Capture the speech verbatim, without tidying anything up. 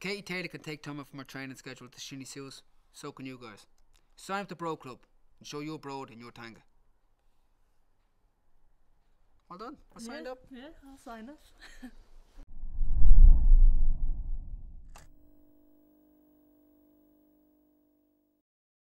Katie Taylor can take time off from her training schedule to shinny suits. So can you guys. Sign up to Bród Club and show your Bród in your tanga. Well done. I signed yeah, up. Yeah, I'll sign it.